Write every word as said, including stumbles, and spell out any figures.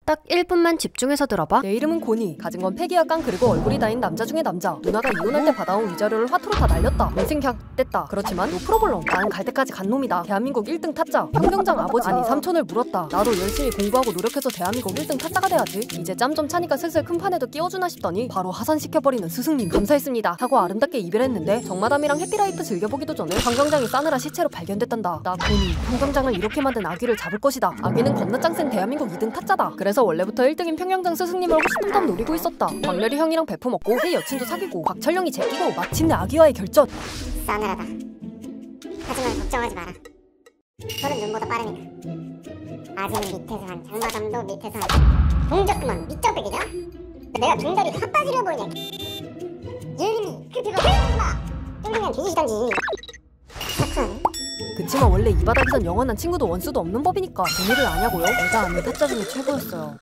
딱 일 분만 집중해서 들어봐. 내 이름은 고니. 가진 건 패기와 깡 그리고 얼굴이 다인 남자 중에 남자. 누나가 이혼할 때 받아온 위자료를 화투로 다 날렸다. 인생 그냥 뗐다. 그렇지만 노 프로블럼. 나는 갈 때까지 간 놈이다. 대한민국 일 등 타짜. 평경장 아버지 아니 삼촌을 물었다. 나도 열심히 공부하고 노력해서 대한민국 일 등 타짜가 돼야지. 이제 짬 좀 차니까 슬슬 큰 판에도 끼워주나 싶더니 바로 하산시켜버리는 스승님. 감사했습니다 하고 아름답게 이별했는데 정마담이랑 해피라이프 즐겨보기도 전에 평경장이 싸늘한 시체로 발견됐단다. 나 고니 평경장을 이렇게 만든 아귀를 잡을 것이다. 아귀는 겁나 짱센 대한민국 이 등 타짜다. 그래서 원래부터 일 등인 평경장 스승님을 호시탐탐 노리고 있었다. 박렬이 형이랑 베프 먹고 새 여친도 사귀고 곽철령이 제끼고 마침내 아귀와의 결전. 싸늘하다. 하지만 걱정하지 마라. 너는 눈보다 빠르니까. 아지는 밑에서 한, 장마담도 밑에서 한. 동작 그만 밑장빼기냐? 내가 동작이 다 빠지려 보이냐? 유림이 그 그거 해야지 마! 쫄리면 뒤지시던지. 착하네. 그치만 원래 이 바닥에선 영원한 친구도 원수도 없는 법이니까. 재미를 아냐고요? 내가 아는 타짜 중에 최고였어요.